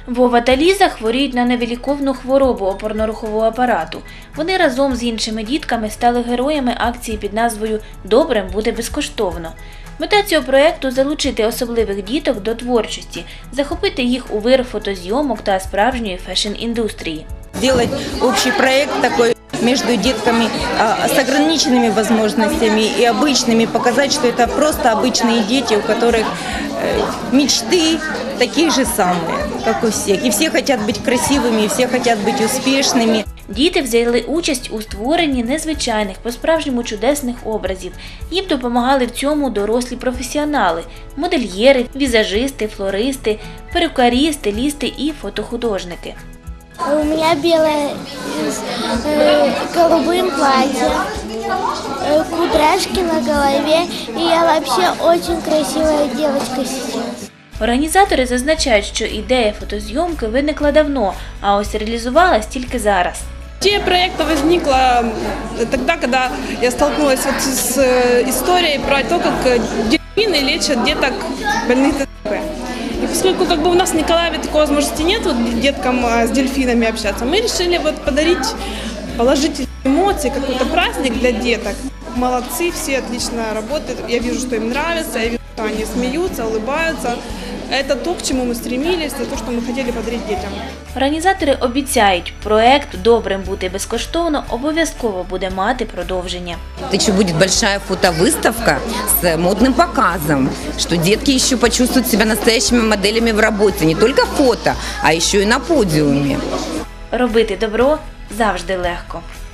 Вова та Ліза хворіють на невиліковну хворобу опорно-рухового апарату. Вони разом з іншими дітками стали героями акції під назвою «Добрим буде безкоштовно». Мета цього проєкту – залучити особливих діток до творчості, захопити їх у вир фотозйомок та справжньої фешн-індустрії. Сделать общий проект такой между детками с ограниченными возможностями и обычными, показать, что это просто обычные дети, у которых мечты такие же самые, как у всех. И все хотят быть красивыми, и все хотят быть успешными. Діти взяли участь у створенні незвичайних, по-справжньому чудесних образів. Їм допомагали в цьому дорослі професіонали – модельєри, візажисти, флористи, перукарі, стилісти і фотохудожники. У меня белое с голубым платьем, кудряшки на голове, и я вообще очень красивая девочка сейчас. Організатори зазначають, що ідея фотозйомки виникла давно, а ось реалізувалась тільки зараз. Идея проекта возникла тогда, когда я столкнулась с историей про то, как дельфины лечат деток больных ДЦП. И поскольку у нас в Николаеве такой возможности нет деткам с дельфинами общаться, мы решили подарить положительные эмоции, какой-то праздник для деток. Молодцы, все отлично работают, я вижу, что им нравится, я вижу, что они смеются, улыбаются. Это то, к чему мы стремились, это то, что мы хотели подарить детям. Організатори обіцяють, проект «Добрим бути безкоштовно» обов'язково буде мати продовження. Это еще будет большая фотовыставка с модным показом, что детки еще почувствуют себя настоящими моделями в работе. Не только фото, а еще и на подиуме. Робити добро завжди легко.